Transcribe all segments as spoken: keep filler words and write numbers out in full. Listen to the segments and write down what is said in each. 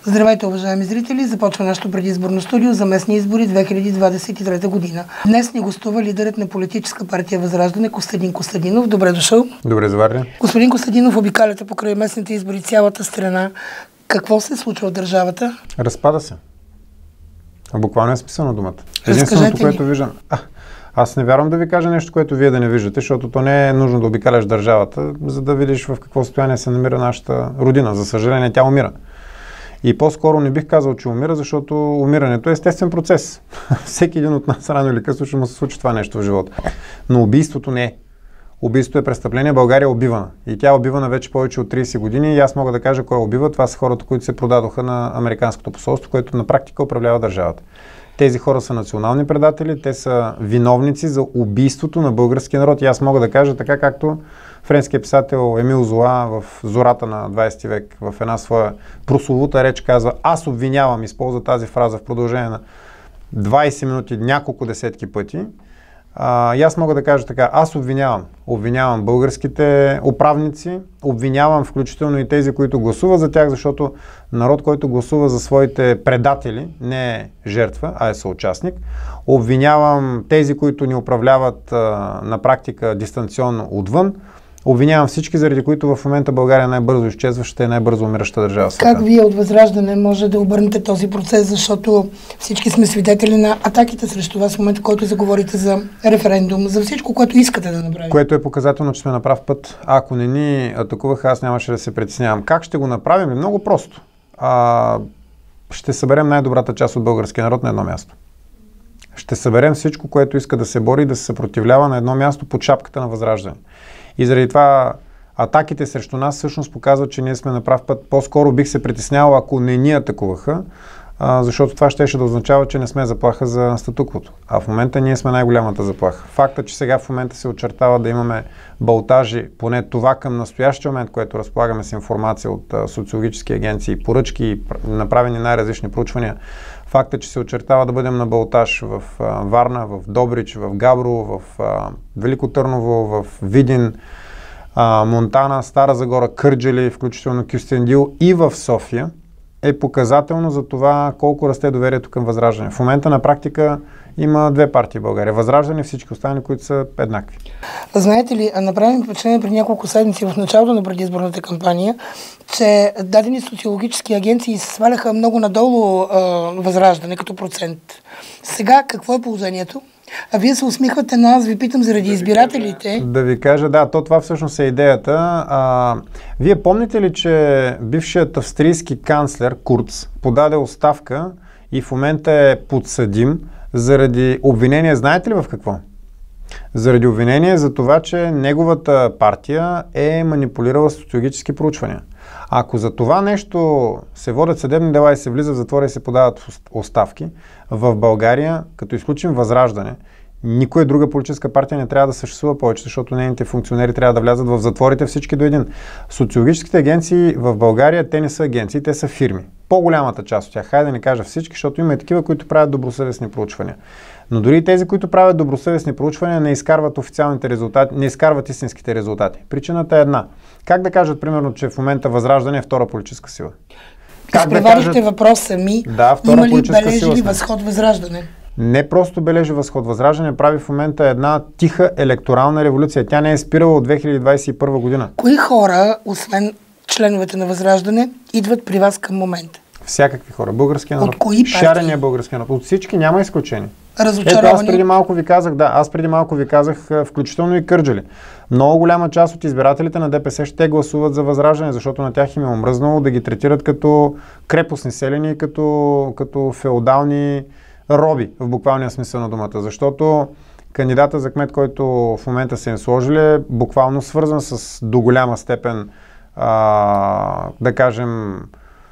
Здравейте, уважаеми зрители! Започва нашето предизборно студио за местни избори две хиляди двадесет и трета година. Днес ни гостува лидерът на политическа партия Възраждане Костадин Костадинов. Добре дошъл! Добре заварили! Господин Костадинов, обикаляте покрай местните избори цялата страна. Какво се случва в държавата? Разпада се. А буквално е смисъл на думата. Единственото, което виждам... А, аз не вярвам да ви кажа нещо, което вие да не виждате, защото то не е нужно да обикаляш държавата, за да видиш в какво състояние се намира нашата родина. За съжаление, тя умира. И по-скоро не бих казал, че умира, защото умирането е естествен процес. Всеки един от нас рано или късно ще му се случи това нещо в живота. Но убийството не е. Убийството е престъпление. България е убивана. И тя е убивана вече повече от тридесет години. И аз мога да кажа кой е убива. Това са хората, които се продадоха на Американското посолство, което на практика управлява държавата. Тези хора са национални предатели, те са виновници за убийството на българския народ. И аз мога да кажа така, както френският писател Емил Зола в зората на двадесети век в една своя прословута реч казва: аз обвинявам, използва тази фраза в продължение на двадесет минути, няколко десетки пъти. А, и аз мога да кажа така: аз обвинявам. Обвинявам българските управници, обвинявам включително и тези, които гласуват за тях, защото народ, който гласува за своите предатели, не е жертва, а е съучастник. Обвинявам тези, които ни управляват а, на практика дистанционно отвън. Обвинявам всички, заради които в момента България е най-бързо изчезваща и най-бързо умираща държава. Как вие от Възраждане може да обърнете този процес, защото всички сме свидетели на атаките срещу вас в момента, в който заговорите за референдум, за всичко, което искате да направите? Което е показателно, че сме на прав път. Ако не ни атакуваха, аз нямаше да се притеснявам. Как ще го направим? Много просто. А, ще съберем най-добрата част от българския народ на едно място. Ще съберем всичко, което иска да се бори и да се съпротивлява на едно място под шапката на Възраждане. И заради това атаките срещу нас всъщност показват, че ние сме на прав път. По-скоро бих се притеснявал, ако не ни атакуваха, а, защото това щеше да означава, че не сме заплаха за статуквото. А в момента ние сме най-голямата заплаха. Факта, че сега в момента се очертава да имаме балтажи, поне това към настоящия момент, което разполагаме с информация от а, социологически агенции, поръчки, направени най-различни проучвания, факта, че се очертава да бъдем на балтаж в а, Варна, в Добрич, в Габрово, в а, Велико Търново, в Видин, а, Монтана, Стара Загора, Кърджали, включително Кюстендил и в София, е показателно за това колко расте доверието към Възраждане. В момента на практика има две партии в България. Възраждане и всички останали, които са еднакви. Знаете ли, направим впечатление преди няколко седмици в началото на предизборната кампания, че дадени социологически агенции се сваляха много надолу а, Възраждане като процент. Сега какво е положението? А вие се усмихвате, но аз ви питам заради да избирателите. Ви кажа, да ви кажа, да, то това всъщност е идеята. А, вие помните ли, че бившият австрийски канцлер Курц подаде оставка и в момента е подсъдим заради обвинение, знаете ли в какво? Заради обвинение за това, че неговата партия е манипулирала социологически проучвания. Ако за това нещо се водят съдебни дела и се влиза в затвора и се подават оставки, в България, като изключим Възраждане, никоя друга политическа партия не трябва да съществува повече, защото нейните функционери трябва да влязат в затворите всички до един. Социологическите агенции в България, те не са агенции, те са фирми. По-голямата част от тях, хайде да не кажа всички, защото има и такива, които правят добросъвестни проучвания. Но дори тези, които правят добросъвестни проучвания, не изкарват официалните резултати, не изкарват истинските резултати. Причината е една. Как да кажат, примерно, че в момента Възраждане е втора политическа сила? Изпреварихте да въпроса ми, да, има ли бележи възход Възраждане? Не просто бележи възход. Възраждане прави в момента една тиха електорална революция. Тя не е спирала от две хиляди двадесет и първа година. Кои хора, освен членовете на Възраждане, идват при вас към момента? Всякакви хора. Българския народ. От кои партии? Шарения български народ. От всички, няма изключение. Разочаровани? Ето, аз преди малко ви казах, да, аз преди малко ви казах, включително и Кърджали. Много голяма част от избирателите на ДПС ще гласуват за Възраждане, защото на тях им е омръзнало да ги третират като крепостни селени, като, като феодални роби, в буквалния смисъл на думата. Защото кандидата за кмет, който в момента се им сложили, е буквално свързан с до голяма степен, а, да кажем,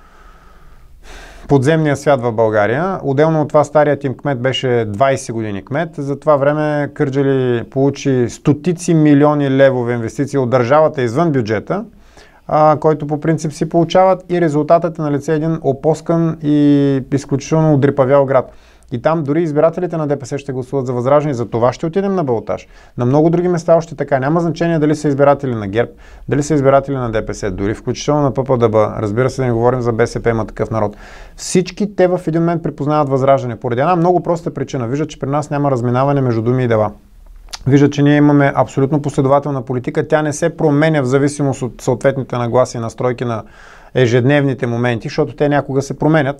подземния свят в България. Отделно от това старият им кмет беше двадесет години кмет. За това време Кърджали получи стотици милиони левове инвестиции от държавата извън бюджета, а, който по принцип си получават, и резултатът е на лице един опоскан и изключително удрипавял град. И там дори избирателите на ДПС ще гласуват за Възраждане. За това ще отидем на балотаж. На много други места още така. Няма значение дали са избиратели на ГЕРБ, дали са избиратели на ДПС, дори включително на ППДБ. Разбира се, да не говорим за БСП, има такъв народ. Всички те в един момент припознават Възраждане. Поради една много проста причина. Виждат, че при нас няма разминаване между думи и дела. Виждат, че ние имаме абсолютно последователна политика. Тя не се променя в зависимост от съответните нагласи и настройки на ежедневните моменти, защото те някога се променят,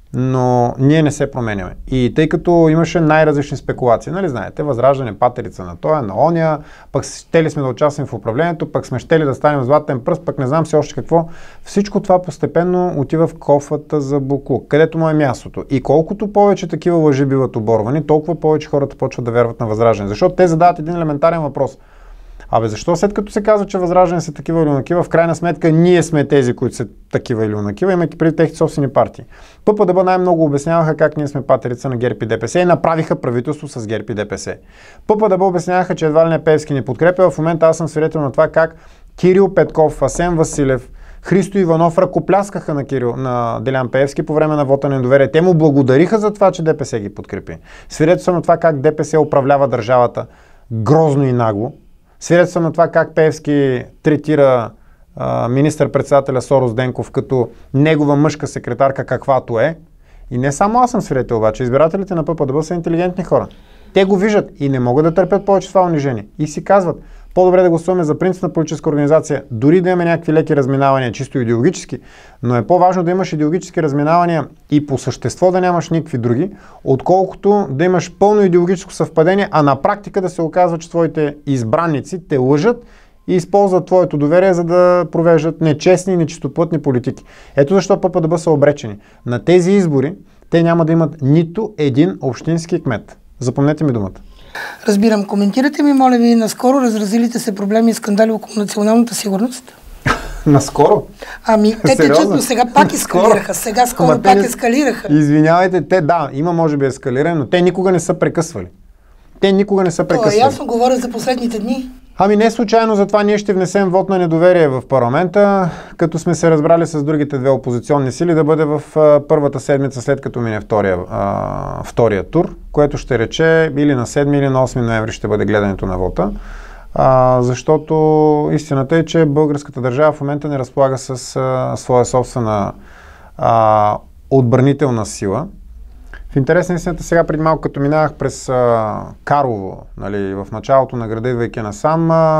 но ние не се променяме. И тъй като имаше най-различни спекулации, нали знаете, Възраждане, патерица на тоя, на оня, пък щели сме да участваме в управлението, пък сме щели да станем златен пръст, пък не знам си още какво. Всичко това постепенно отива в кофата за буклук, където му е мястото. И колкото повече такива лъжи биват оборвани, толкова повече хората почват да вярват на Възраждане. Защото те задават един елементарен въпрос. Абе, защо след като се казва, че Възраждане са такива или онакива, в крайна сметка ние сме тези, които са такива или онакива, имайки преди техните собствени партии. ППДБ най-много обясняваха как ние сме патерица на ГЕРБ и ДПС и направиха правителство с ГЕРБ и ДПС. ППДБ обясняваха, че едва ли не Пеевски ни подкрепя. В момента аз съм свидетел на това как Кирил Петков, Асен Василев, Христо Иванов ръкопляскаха на, Кирил, на Делян Пеевски по време на вота на недоверие. Те му благодариха за това, че ДПС ги подкрепи. Свидетел съм на това как ДПС управлява държавата грозно и нагло. Свидетел на това как Пеевски третира а, министър-председателя Сорос Денков като негова мъжка секретарка, каквато е. И не само аз съм свидетел, обаче избирателите на ППДБ са интелигентни хора. Те го виждат и не могат да търпят повече това унижение. И си казват, по-добре да гласуваме за принципна политическа организация, дори да имаме някакви леки разминавания, чисто идеологически, но е по-важно да имаш идеологически разминавания и по същество да нямаш никакви други, отколкото да имаш пълно идеологическо съвпадение, а на практика да се оказва, че твоите избранници те лъжат и използват твоето доверие, за да провеждат нечестни и нечистоплътни политики. Ето защо ППДБ са обречени. На тези избори те няма да имат нито един общински кмет. Запомнете ми думата. Разбирам. Коментирате ми, моля ви, наскоро разразилите се проблеми и скандали около националната сигурност? Наскоро? Ами, те течат, но сега пак ескалираха. Сега скоро Ама пак не... ескалираха. Извинявайте, те да, има може би ескалиране, но те никога не са прекъсвали. Те никога не са прекъсвали. Това ясно говоря за последните дни. Ами не случайно, затова ние ще внесем вод на недоверие в парламента, като сме се разбрали с другите две опозиционни сили да бъде в а, първата седмица след като мине втория, а, втория тур, което ще рече или на седми или на осми ноември ще бъде гледането на вота, а, защото истината е, че българската държава в момента не разполага с а, своя собствена а, отбранителна сила. В интерес на истината, сега преди малко, като минавах през а, Карлово, нали, в началото на града, идвайки насам, а,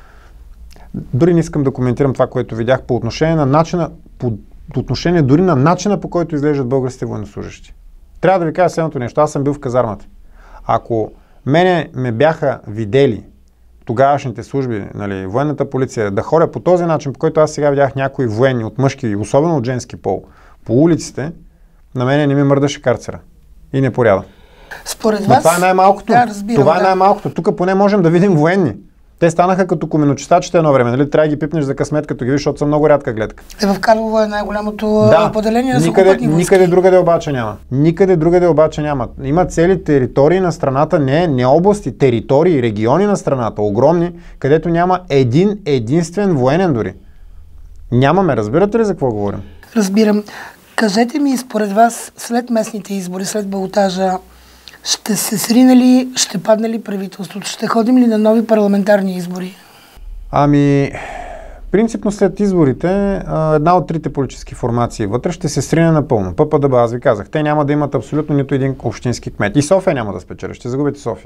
дори не искам да коментирам това, което видях по отношение на начина, по, по отношение дори на начина, по който изглеждат българските военнослужащи. Трябва да ви кажа следното нещо. Аз съм бил в казармата. Ако мене ме бяха видели тогавашните служби, нали, военната полиция, да ходя по този начин, по който аз сега видях някои военни от мъжки, особено от женски пол, по улиците, на мене не ми мърдаше карцера. И не поряда. Според Но вас... това е най-малкото. Да, разбирам, това е да. най-малкото. Тук поне можем да видим военни. Те станаха като коминочистачите едно време. Нали? Трябва да ги пипнеш за късмет, като ги виж, защото са много рядка гледка. Е, в Карлово е най-голямото да, поделение на никъде, сухопътни войски. никъде другаде обаче няма. Никъде другаде обаче няма. Има цели територии на страната, не, не области, територии, региони на страната, огромни, където няма един единствен военен дори. Нямаме. Разбирате ли за какво говорим? Разбирам. Кажете ми, според вас, след местните избори, след балотажа, ще се срине ли, ще падне ли правителството? Ще ходим ли на нови парламентарни избори? Ами, принципно след изборите, една от трите политически формации вътре ще се срине напълно. ППДБ, аз ви казах, те няма да имат абсолютно нито един общински кмет. И София няма да спечели, ще загубите София.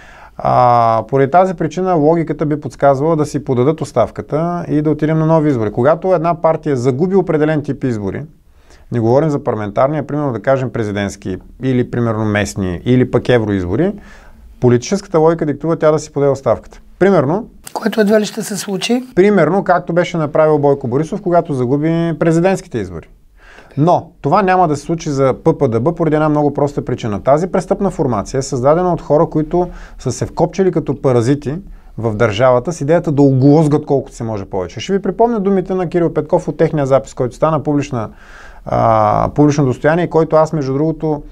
А, поради тази причина логиката би подсказвала да си подадат оставката и да отидем на нови избори. Когато една партия загуби определен тип избори, не говорим за парламентарни, а примерно да кажем президентски или примерно местни или пък евроизбори, политическата логика диктува тя да си подаде оставката. Примерно... Което едва ли ще се случи? Примерно, както беше направил Бойко Борисов, когато загуби президентските избори. Но това няма да се случи за ППДБ поради една много проста причина. Тази престъпна формация е създадена от хора, които са се вкопчили като паразити в държавата с идеята да оглозгат колкото се може повече. Ще ви припомня думите на Кирил Петков от техния запис, който стана публична Uh, публично достояние, който аз, между другото,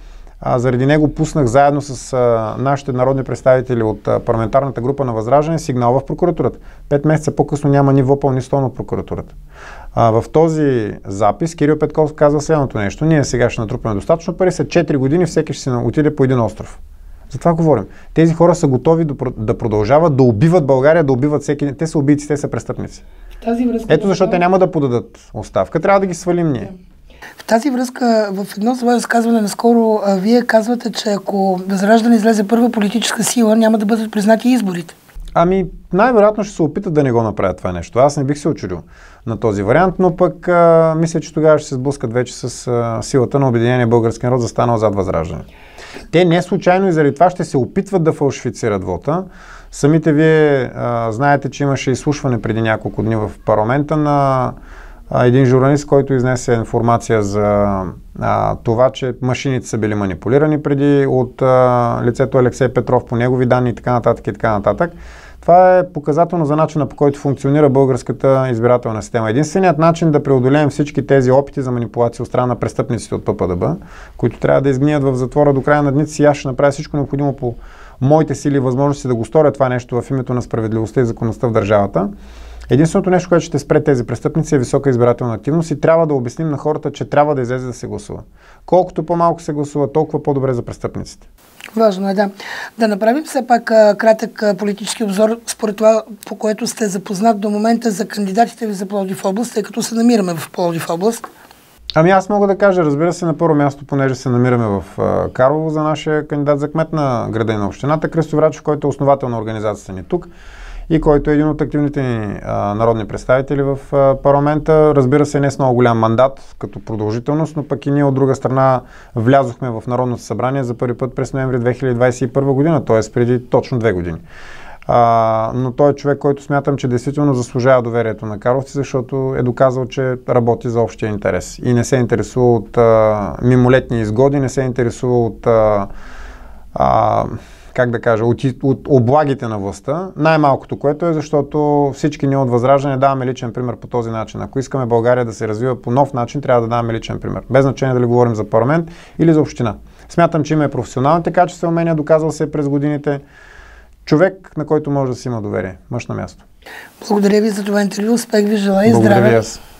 А, заради него пуснах заедно с а, нашите народни представители от а, парламентарната група на Възраждане сигнал в прокуратурата. Пет месеца по-късно няма ни ВОП, ни стон от прокуратурата. А, в този запис Кирил Петков казва следното нещо. Ние сега ще натрупаме достатъчно пари, след четири години всеки ще се отиде по един остров. За това говорим. Тези хора са готови да продължават да убиват България, да убиват всеки. Те са убийци, те са престъпници. В тази връзка, ето защо да... те няма да подадат оставка. Трябва да ги свалим ние. В тази връзка, в едно свое изказване наскоро, а, вие казвате, че ако Възраждане излезе първа политическа сила, няма да бъдат признати изборите. Ами, най-вероятно ще се опитат да не го направят това нещо. Аз не бих се очудил на този вариант, но пък а, мисля, че тогава ще се сблъскат вече с а, силата на Обединения български народ, застанал зад Възраждане. Те не случайно и заради това ще се опитват да фалшифицират вота. Самите вие а, знаете, че имаше изслушване преди няколко дни в парламента на а, един журналист, който изнесе информация за а, това, че машините са били манипулирани преди от а, лицето Алексей Петров по негови данни и така нататък и така нататък. Това е показателно за начина, по който функционира българската избирателна система. Единственият начин да преодолеем всички тези опити за манипулация от страна на престъпниците от ППДБ, които трябва да изгният в затвора до края на дните си, аз ще направя всичко необходимо по моите сили и възможности да го сторя това нещо в името на справедливостта и законността в държавата. Единственото нещо, което ще спре тези престъпници е висока избирателна активност и трябва да обясним на хората, че трябва да излезе да се гласува. Колкото по-малко се гласува, толкова по-добре за престъпниците. Важно е, да. Да направим все пак а, кратък а, политически обзор, според това, по което сте запознат до момента за кандидатите ви за Пловдив област, тъй като се намираме в Пловдив област. Ами аз мога да кажа, разбира се, на първо място, понеже се намираме в а, Карлово за нашия кандидат за кмет на града и на общината, Кръстю Врачев, който е основател на организацията ни тук и който е един от активните ни а, народни представители в а, парламента. Разбира се, не с много голям мандат като продължителност, но пък и ние от друга страна влязохме в Народното събрание за първи път през ноември две хиляди двадесет и първа година, т.е. преди точно две години. А, но той е човек, който смятам, че действително заслужава доверието на карловци, защото е доказал, че работи за общия интерес и не се интересува от а, мимолетни изгоди, не се интересува от а, а, как да кажа, от, от облагите на властта. Най-малкото, което е, защото всички ние от Възраждане даваме личен пример по този начин. Ако искаме България да се развива по нов начин, трябва да даваме личен пример. Без значение дали говорим за парламент или за община. Смятам, че има и професионалните качества, умения, доказал се през годините. Човек, на който може да си има доверие. Мъж на място. Благодаря ви за това интервю. Успех ви желая и здраве. Благодаря ви аз.